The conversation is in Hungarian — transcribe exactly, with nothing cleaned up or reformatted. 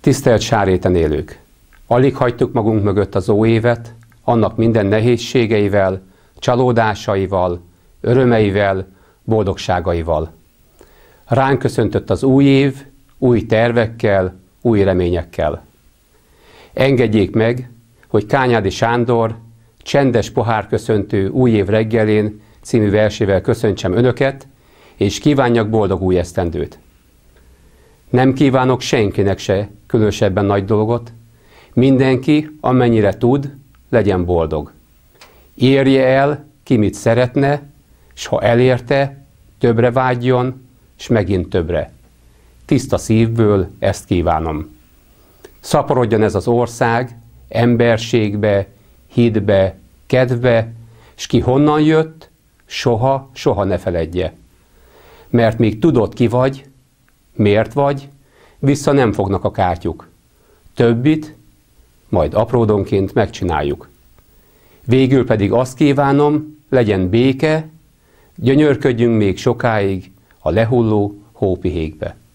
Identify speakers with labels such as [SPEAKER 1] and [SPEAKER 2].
[SPEAKER 1] Tisztelt Sárréten élők! Alig hagytuk magunk mögött az óévet, annak minden nehézségeivel, csalódásaival, örömeivel, boldogságaival. Ránk köszöntött az új év, új tervekkel, új reményekkel. Engedjék meg, hogy Kányádi Sándor Csendes pohárköszöntő új év reggelén című versével köszöntsem Önöket, és kívánjak boldog új esztendőt. Nem kívánok senkinek se különösebben nagy dolgot, mindenki, amennyire tud, legyen boldog. Érje el, ki mit szeretne, s ha elérte, többre vágyjon, s megint többre. Tiszta szívből ezt kívánom. Szaporodjon ez az ország emberségbe, hitbe, kedvbe, s ki honnan jött, soha, soha ne feledje. Mert még tudod, ki vagy, miért vagy, vissza nem fognak a kártyuk. Többit majd apródonként megcsináljuk. Végül pedig azt kívánom, legyen béke, gyönyörködjünk még sokáig a lehulló hópihékbe.